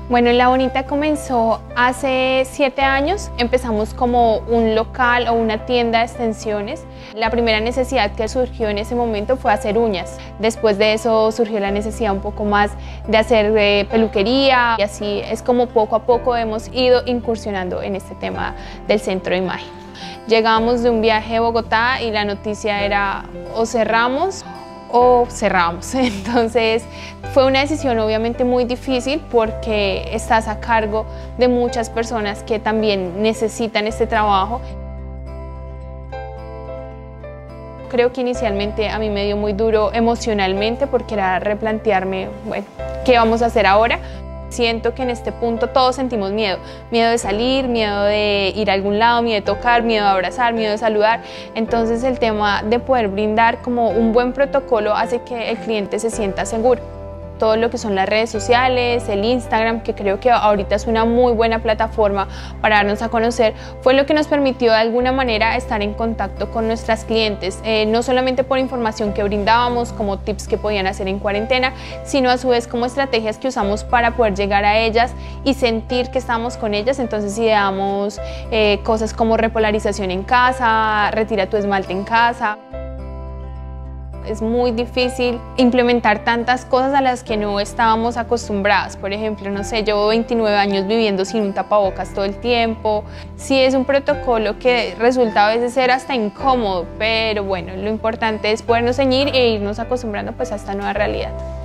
Bueno, La Bonita comenzó hace 7 años. Empezamos como un local o una tienda de extensiones. La primera necesidad que surgió en ese momento fue hacer uñas. Después de eso surgió la necesidad un poco más de hacer peluquería, y así es como poco a poco hemos ido incursionando en este tema del centro de imagen. Llegamos de un viaje a Bogotá y la noticia era o cerramos o cerramos. Entonces fue una decisión obviamente muy difícil porque estás a cargo de muchas personas que también necesitan este trabajo. Creo que inicialmente a mí me dio muy duro emocionalmente porque era replantearme, bueno, ¿qué vamos a hacer ahora? Siento que en este punto todos sentimos miedo, miedo de salir, miedo de ir a algún lado, miedo de tocar, miedo de abrazar, miedo de saludar. Entonces el tema de poder brindar como un buen protocolo hace que el cliente se sienta seguro. Todo lo que son las redes sociales, el Instagram, que creo que ahorita es una muy buena plataforma para darnos a conocer, fue lo que nos permitió de alguna manera estar en contacto con nuestras clientes, no solamente por información que brindábamos, como tips que podían hacer en cuarentena, sino a su vez como estrategias que usamos para poder llegar a ellas y sentir que estamos con ellas. Entonces ideamos cosas como repolarización en casa, retira tu esmalte en casa. Es muy difícil implementar tantas cosas a las que no estábamos acostumbradas. Por ejemplo, no sé, llevo 29 años viviendo sin un tapabocas todo el tiempo. Sí, es un protocolo que resulta a veces ser hasta incómodo, pero bueno, lo importante es podernos ceñir e irnos acostumbrando pues a esta nueva realidad.